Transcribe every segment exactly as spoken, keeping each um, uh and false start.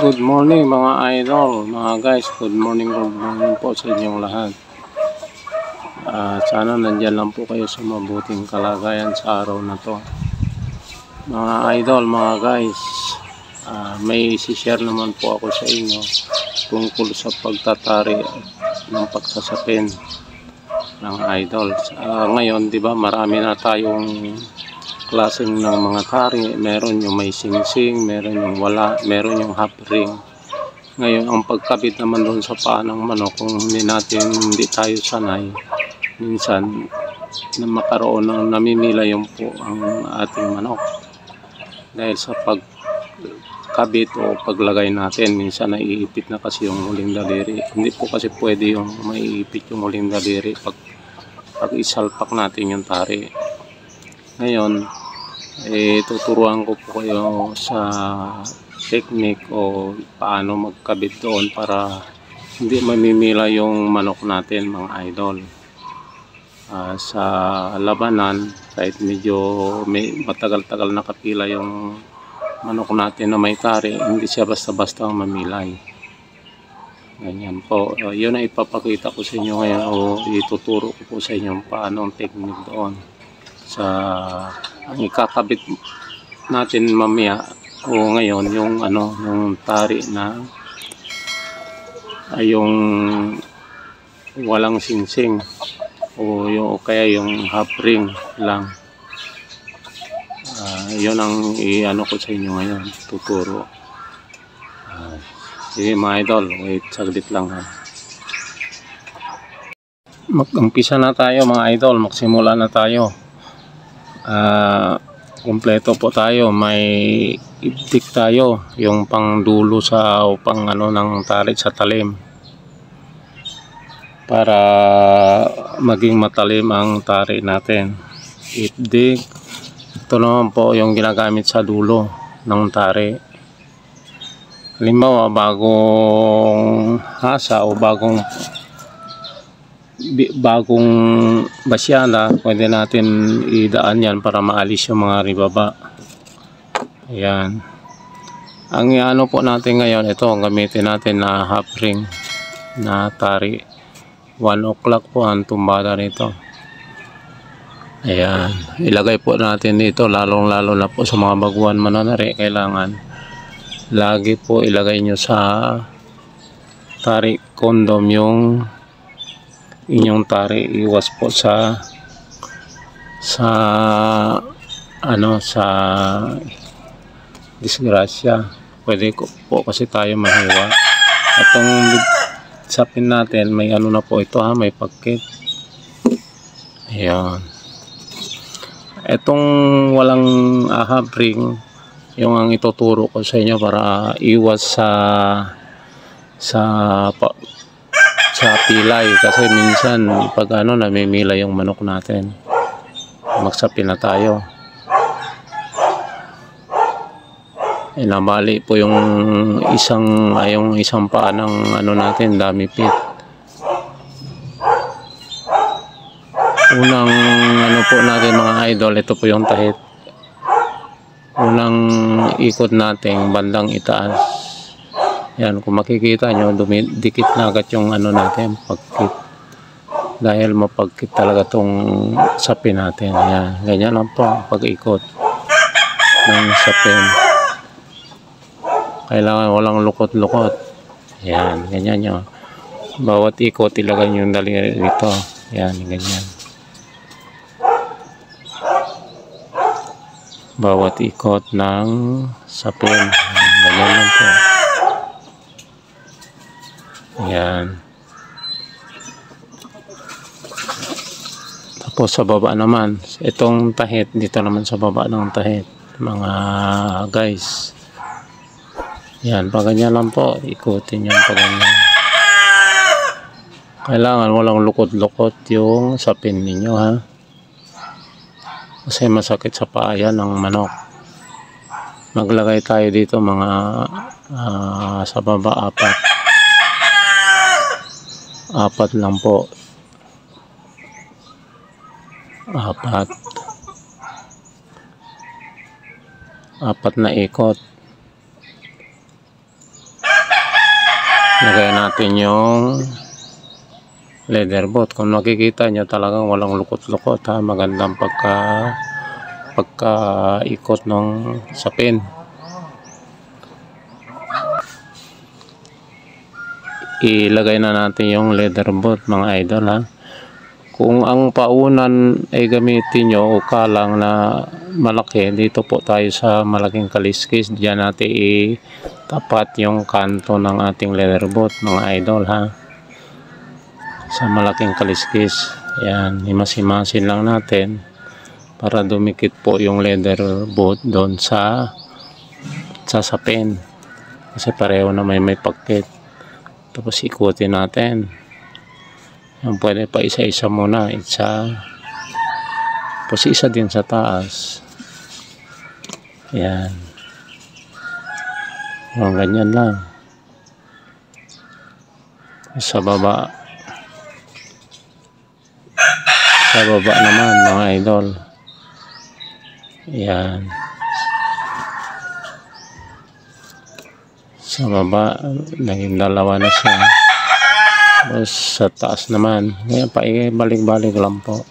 Good morning mga idol, mga guys, good morning, good morning po sa inyong lahat. Uh, sana nandyan lang po kayo sa mabuting kalagayan sa araw na to. Mga idol, mga guys, uh, may isi-share naman po ako sa inyo tungkol sa pagtatari ng pagsasapin ng idol. Uh, ngayon, di ba, marami na tayong klaseng ng mga tari. Meron yung may singsing, meron yung wala, meron yung half ring. Ngayon, ang pagkabit naman doon sa paa ng manok, kung hindi natin, hindi tayo sanay, minsan na makaroon ng namimila yung po ang ating manok. Dahil sa pagkabit o paglagay natin, minsan naiipit na kasi yung huling daliri. Hindi po kasi pwede yung maiipit yung huling daliri pag, pag isalpak natin yung tari. Ngayon, eh, tuturuan ko po kayo sa technique o paano magkabit doon para hindi mamimila yung manok natin, mga idol. Uh, sa labanan, kahit medyo may matagal-tagal nakapila yung manok natin na may tari, hindi siya basta-basta mamilay. Ganyan po. Uh, yun ang ipapakita ko sa inyo ngayon o ituturo ko po sa inyo paano ang technique doon. Sa ang ikakabit natin mamaya o ngayon yung ano yung tari na ay yung walang singsing o yung o kaya yung half ring lang. Uh, yun ang i-ano ko sa inyo ngayon, tuturo. Uh, sige mga idol, wait saglit lang ha. Mag-umpisa na tayo mga idol, magsimula na tayo. Uh, kumpleto po tayo, may iptik tayo, yung pang dulo sa o pang ano ng tali sa talim para maging matalim ang tari natin. Ipdik, ito naman po yung ginagamit sa dulo ng tari. Halimbawa bagong hasa o bagong bagong basyana, pwede natin idaan yan para maalis yung mga ribaba. Ayan. Ang ano po natin ngayon, ito ang gamitin natin na half ring na tari. one o'clock po ang tumbada nito. Ayan. Ilagay po natin dito, lalong lalo na po sa mga baguhan mananari, kailangan lagi po ilagay nyo sa tari condom yung inyong tari. Iwas po sa sa ano sa disgrasya. Pwede po kasi tayo mahiwa. Itong sapin natin may ano na po ito ha, may pagkit. Ayan. Itong walang ahab ring yung ang ituturo ko sa inyo para iwas sa sa pa, sa pilay, kasi minsan pag ano namimila yung manok natin, magsapin na tayo, eh, nabali po yung isang ay, yung isang paa ng ano natin, dami pit. Unang ano po natin mga idol, ito po yung tahit. Unang ikot natin bandang itaas. Yan, kung makikita nyo, dumidikit na agad yung ano natin, pagkit. Dahil mapagkit talaga tong sapin natin. Yan, ganyan lang po pag-ikot ng sapin. Kailangan walang lukot-lukot. Yan, ganyan nyo. Bawat ikot, ilagay nyo yung daliri dito. Yan, ganyan. Bawat ikot ng sapin. Ganyan lang po. Yan. Tapos sa baba naman, itong tahit, dito naman sa baba ng tahit, mga guys. Yan, pag ganyan lang po, ikutin yan pag ganyan. Kailangan walang lukot-lukot yung sapin ninyo ha. Kasi masakit sa paa yan ng manok. Maglagay tayo dito mga uh, sa baba apat. Apat lang po. Apat. Apat na ikot. Lagay natin yung leather boot. Kung makikita nyo talagang walang lukot-lukot ha. Magandang pagka pagka-ikot ng sapin. Ilagay na natin yung leather boot mga idol ha. Kung ang paunan ay gamitin nyo o kalang na malaki, dito po tayo sa malaking kaliskis. Diyan natin itapat yung kanto ng ating leather boot mga idol ha. Sa malaking kaliskis. Yan, himas-himasin lang natin para dumikit po yung leather boot doon sa sa sapin. Kasi pareho na may may pakit. Tapos ikutin natin. Yan, pwede pa isa-isa muna. Isa. Tapos isa din sa taas. Yan. Yan, ganyan lang. Sa baba. Sa baba naman mga idol. Yan. Sa baba, naging dalawa na siya. Tapos sa taas naman, ngayon pa balik-balik lang po.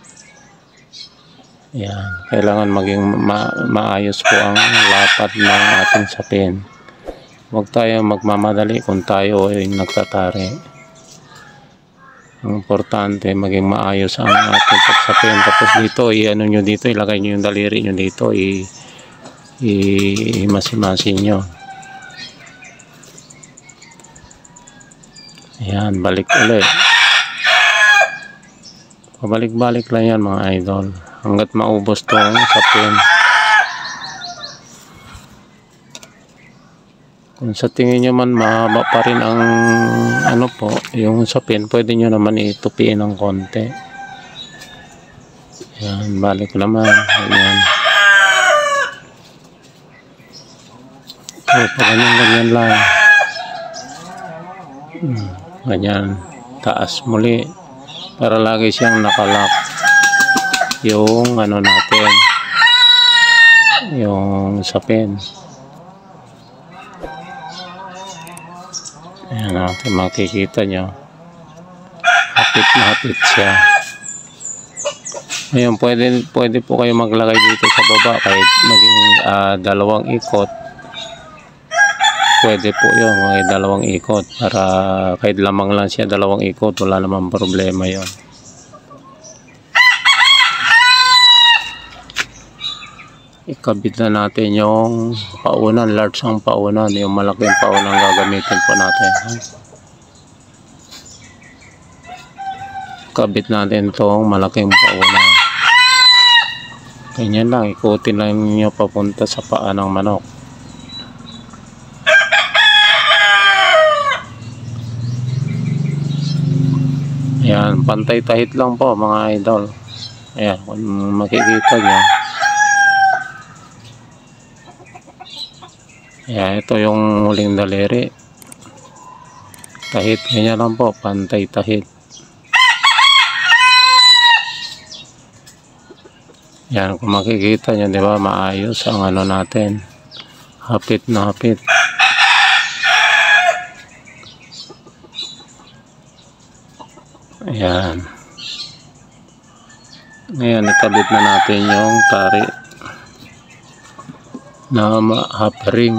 Yan, kailangan maging ma maayos po ang lapat ng ating sapin. Huwag tayo magmamadali kung tayo ay nagtatari. Ang importante, maging maayos ang ating pagsapin. Tapos dito, i-ano nyo dito, ilagay nyo yung daliri nyo dito, i-himas-himasin nyo. Ayan, balik ulit. Pabalik-balik lang yan mga idol. Hanggat maubos tong sapin. Kung sa tingin nyo man mahaba pa rin ang ano po, yung sapin, pwede nyo naman itupiin ng konti. Ayan, balik naman. Ayan. So, ganyan-ganyan lang. Hmm. Ganyan, taas muli para lagi siyang nakalock yung ano natin, yung sapin. Ayan natin, makikita nyo hapit na hapit siya. Ngayon, pwede, pwede po kayo maglagay dito sa baba kahit maging uh, dalawang ikot. Pwede po yun, may dalawang ikot para kahit lamang lang siya dalawang ikot, wala namang problema yon. Ikabit na natin yung paunan, large ang paunan, yung malaking paunan gagamitin po natin. Ikabit natin itong malaking paunan. Ganyan lang, ikutin lang nyo papunta sa paa ng manok. Ayan, pantay tahit lang po mga idol. Ayan, kung makikita nyo. Ayan, ito yung huling daliri. Tahit, ganyan lang po, pantay tahit. Ayan, kung makikita nyo, di ba, maayos ang ano natin. Hapit na hapit. Ayan. Ngayon, ikabit na natin yung tari na half ring.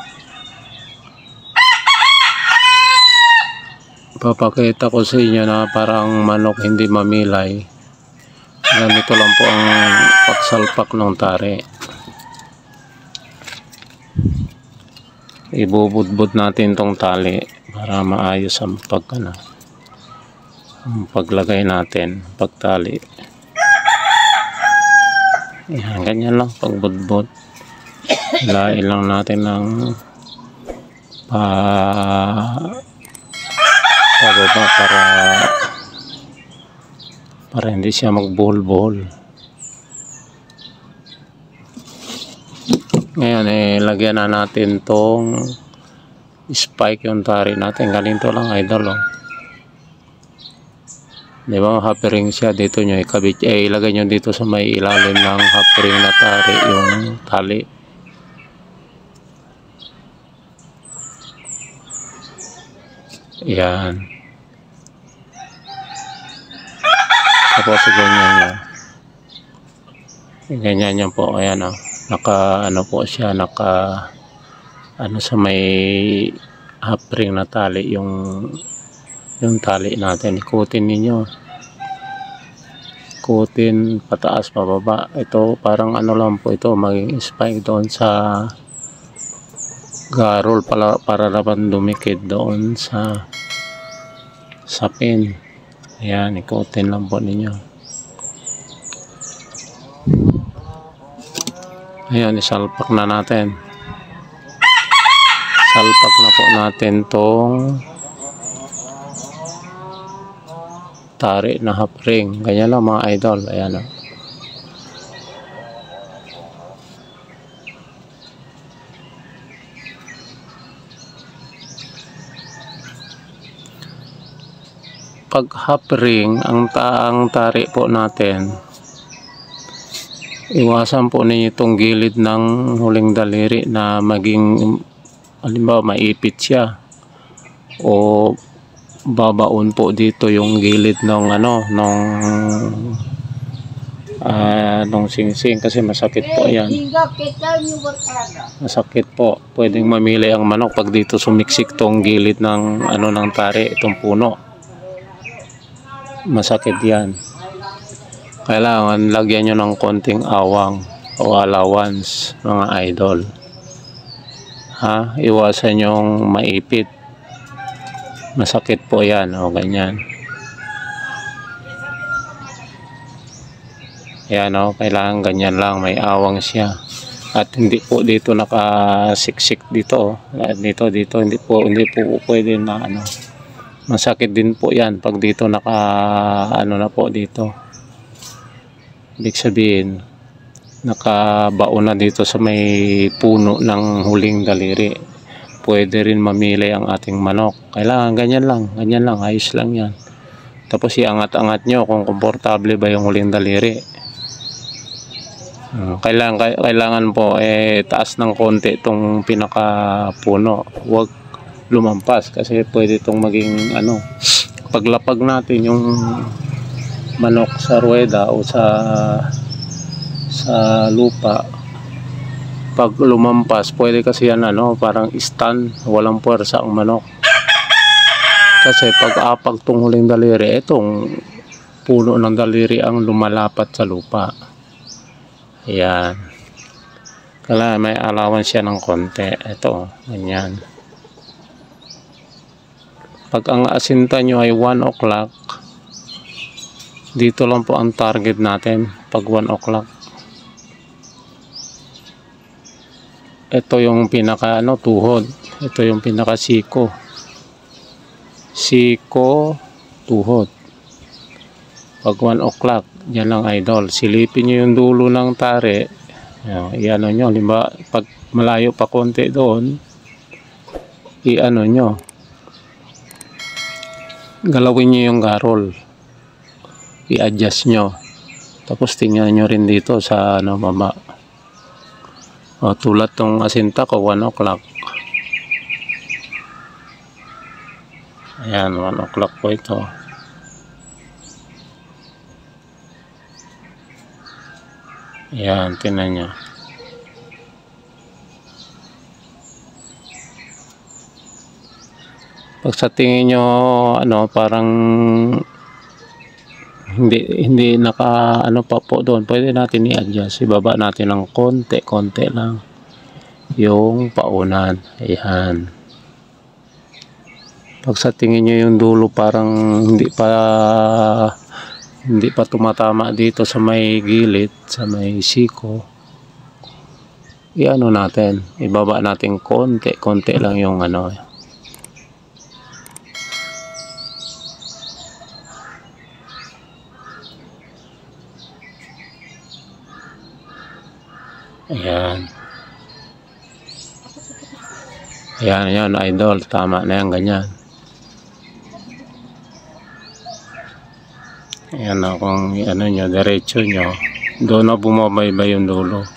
Papakita ko sa inyo na parang manok hindi mamilay. Ganito lang po ang pagsalpak ng tari. Ibubudbud natin tong tali para maayos ang pagkana. Ang paglagay natin, pagtali. Ayan, ganyan lang pagbudbud. Hilain lang natin ng pa pababa para para hindi siya magbuhol-buhol. Ngayon eh lagyan na natin tong spike yung tari natin. Ganito lang idol oh. Di ba, half ring siya, dito nyo ikabit, eh, ilagay nyo dito sa may ilalim ng half ring na tari, yung tali. Yan. Tapos ganyan niya. Ganyan niya po. Ayan o. Naka ano po siya. Naka ano sa may half ring na tali. Yung yung tali natin. Ikutin ninyo. Ikutin pataas pababa. Ito parang ano lang po ito. Maging spike doon sa garol para, para naman dumikit doon sa sa pin. Ayan, ikutin lang po ninyo. Ayan, isalpak na natin. Salpak na po natin tong tari na half ring. Ganyan lang mga idol. Ayan o. Pag half ring, ang taang tari po natin, iwasan po ninyo itong gilid ng huling daliri na maging, halimbawa maipit siya o babaon po dito yung gilid ng ano, nung uh, nung singsing kasi masakit po yan. Masakit po. Pwedeng mamili ang manok pag dito sumiksik tong gilid ng ano ng tari, itong puno. Masakit yan. Kailangan lagyan nyo ng konting awang o allowance mga idol. Ha? Iwasan yung maipit. Masakit po yan o ganyan. Yan o, kailangan ganyan lang, may awang siya. At hindi po dito nakasiksik dito. Dito, dito, hindi po, hindi po pwede na ano. Masakit din po yan pag dito naka ano na po dito. Ibig sabihin nakabaon na dito sa may puno ng huling daliri. Pwede rin mamili ang ating manok. Kailangan ganyan lang, ganyan lang, ayos lang yan. Tapos iangat-angat nyo kung komportable ba yung huling daliri. Kailangan, kailangan po eh taas ng konti itong pinaka puno. Huwag lumampas kasi pwede itong maging ano, paglapag natin yung manok sa ruweda o sa sa lupa, pag lumampas pwede kasi yan ano, parang stand, walang puwersa ang manok kasi pag apag tong huling daliri, itong puno ng daliri ang lumalapat sa lupa. Ayan, kailangan may allowance siya ng konti. Ito, ganyan. Pag ang asinta nyo ay one o'clock, dito lang po ang target natin pag one o'clock. Ito yung pinaka ano, tuhod. Ito yung pinaka siko. Siko, tuhod. Pag one o'clock, yan lang idol. Silipin nyo yung dulo ng tari. I-ano nyo, limba, pag malayo pa konti doon, i-ano nyo. Galawin nyo yung garol, i-adjust nyo, tapos tingnan nyo rin dito sa ano baba o, tulad tong asinta ko one o'clock. Ayan, one o'clock po ito. Ayan, tingnan nyo. Pag sa tingin nyo ano parang hindi hindi naka ano pa po doon, pwede natin i-adjust, ibaba natin ng konti konti lang yung paunan. Ayan, pag sa tingin nyo yung dulo parang hindi pa hindi pa tumatama dito sa may gilid, sa may siko, i-ano natin, ibaba natin konti konti lang yung ano. Ayan. Ayan, yan idol. Tama na yan, ganyan. Ayan na, kung ano nyo, diretso nyo, doon na bumabaybay yung dulo.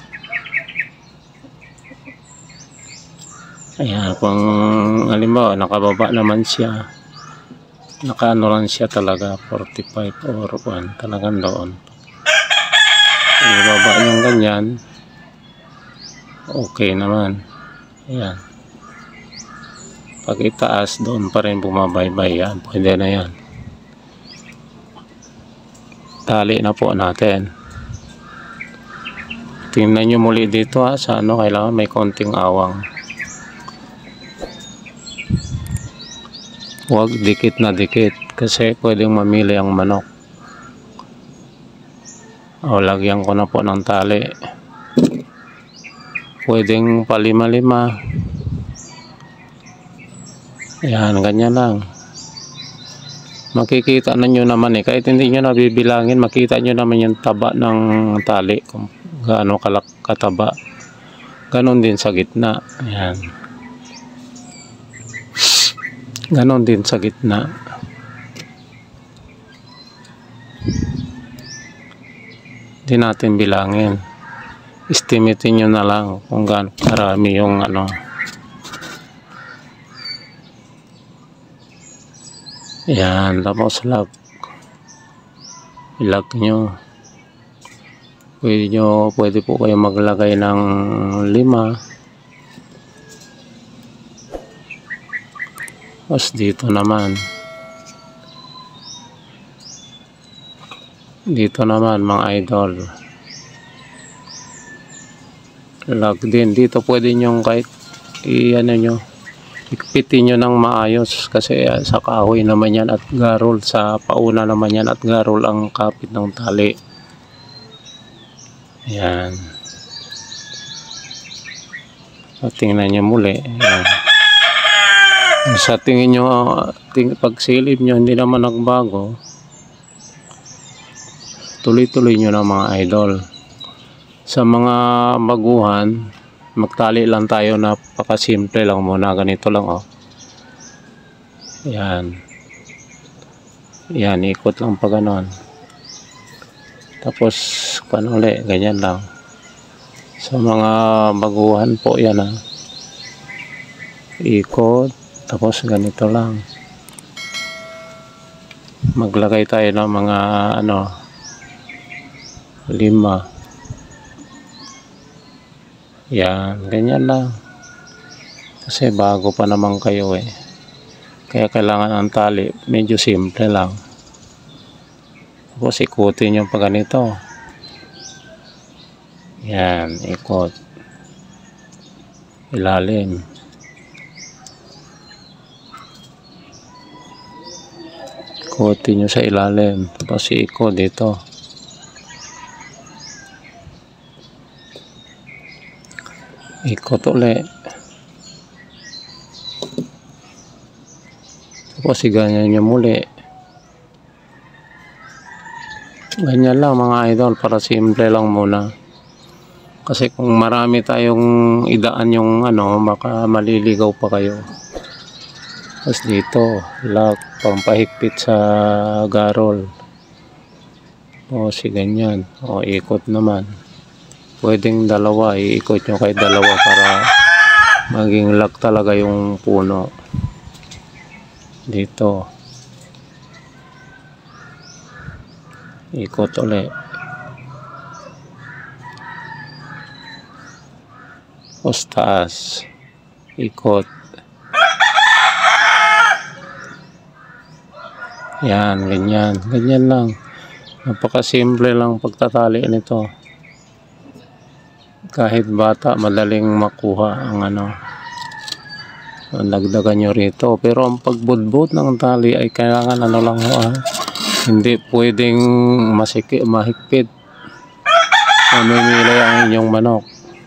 Ayan, kung halimbawa, nakababa naman siya, Nakaano lang siya talaga, forty-five or one, talagang doon. Ibaba yung ganyan, okay naman. Ayan. Pag itaas, doon pa rin bumabaybay yan. Pwede na yan. Tali na po natin. Tingnan nyo muli dito ha, sa ano, kailangan may konting awang. Huwag dikit na dikit kasi pwedeng mamili ang manok. O, lagyan ko na po ng tali. Pwedeng palima-lima. Ayan, ganyan lang. Makikita na nyo naman eh. Kahit hindi nyo nabibilangin, makita nyo naman yung taba ng tali. Kung gaano kalak kataba. Ganon din sa gitna. Ayan. Ganon din sa gitna. Hindi natin bilangin. Estimatein nyo na lang kung gaano karami yung ano. Yan, tapos lock. I-lock nyo. Pwede nyo, pwede po kayo maglagay ng lima. Tapos dito naman. Dito naman mga idol. Lock din. Dito pwede nyo kahit i-ano nyo. Ikpitin nyo ng maayos kasi uh, sa kahoy naman yan at garol, sa pauna naman yan at garol ang kapit ng tali. Ayan. So, tingnan nyo muli. Ayan. Sa tingin nyo, ting pag silip nyo hindi naman nagbago, tuloy-tuloy nyo na mga idol. Sa mga baguhan, magtali lang tayo, napakasimple lang muna, ganito lang oh. Yan. Yan, ikot lang pa ganon. Tapos paano ulit, ganyan lang. Sa mga baguhan po yan ah. Ikot, tapos ganito lang. Maglagay tayo ng mga ano, lima. Yan, ganyan lang. Kasi bago pa naman kayo eh. Kaya kailangan ang tali, medyo simple lang. Tapos ikutin yung pag ganito. Yan, ikot. Ilalim. Ikutin nyo sa ilalim. Tapos ikot dito. Ikot ulit. Tapos ganyan nyo muli. Ganyan lang mga idol, para simple lang muna. Kasi kung marami tayong idaan yung ano, baka maliligaw pa kayo. Tapos dito, lock, pampahigpit sa garol. O si ganyan. O ikot naman. Pwedeng dalawa, iikot nyo kahit dalawa para maging lock talaga yung puno. Dito. Ikot ulit. Tapos taas. Ikot. Yan, ganyan. Ganyan lang. Napakasimple lang pagtatali nito. Kahit bata, madaling makuha ang ano. Nagdagan nyo rito. Pero ang pagbudbud ng tali ay kailangan ano lang ho ah. Hindi pwedeng masiki, mahigpit. Mamimili ang inyong manok.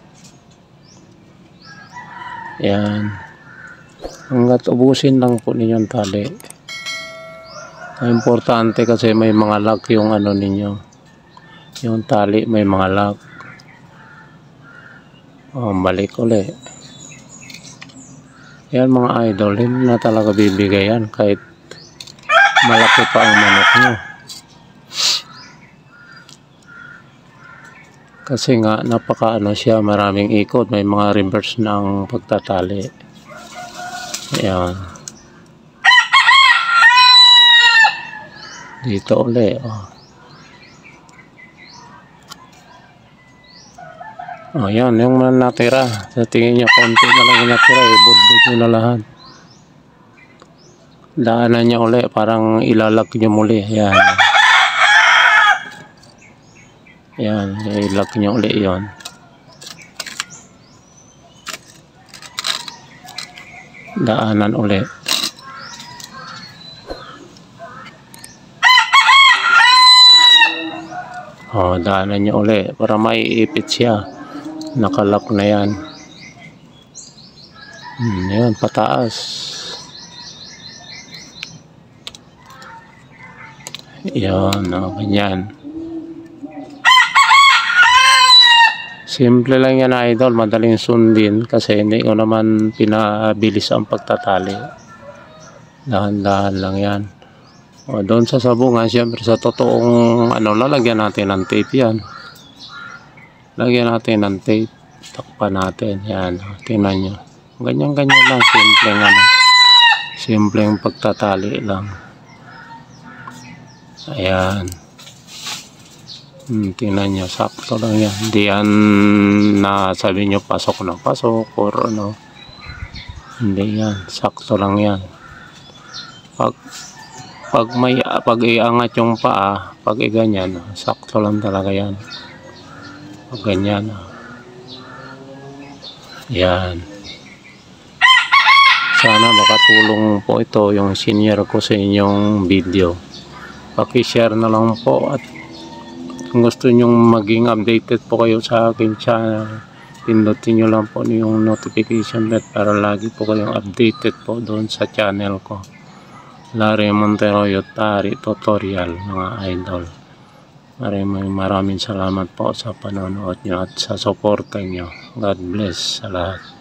Yan. Hanggat ubusin lang po ninyong tali. Importante kasi may mga lock yung ano ninyo. Yung tali may mga lock. Oh, balik ulit. Yan mga idol, hindi na talaga bibigay yan kahit malaki pa ang manok nyo. Kasi nga napaka ano siya, maraming ikot, may mga reverse na ang pagtatali. Ayan. Dito uli, oh. Oh, yan, yung mga natira. Sa tingin nyo, konti na lang yung natira, ibudbud nyo na lahat. Daanan nyo uli, parang ilalak nyo muli. Yan. Yan, ilalak nyo uli yun. Daanan uli. Oh, daanan nyo uli para maiipit siya. Nakalak na yan. Hmm, yan, pataas. Yan, oh, ganyan. Simple lang yan, idol. Madaling sundin kasi hindi ko naman pinabilis ang pagtatali. Dahan-dahan lang yan. O, doon sa sabungan, siyempre sa totoong ano, lalagyan natin ng tape yan. Lagyan natin ng tape. Takpan natin. Yan. Tingnan nyo. Ganyan-ganyan lang. Simpleng ano. Simpleng pagtatali lang. Ayan. Hmm, tingnan nyo. Sakto lang yan. Hindi yan na sabi nyo pasok na pasok or ano. Hindi yan. Sakto lang yan. Pag pag may pag iangat yung paa, pag iganyan, sakto lang talaga yan. Pag ganyan. Yan. Sana makatulong po ito yung senior ko sa inyong video. Paki-share na lang po at kung gusto nyong maging updated po kayo sa aking channel, pindutin nyo lang po yung notification bell para lagi po kayong updated po doon sa channel ko. Larry Montero Yutari Tutorial, mga idol. Maraming maraming salamat po sa panonood nyo at sa suporta nyo. God bless sa lahat.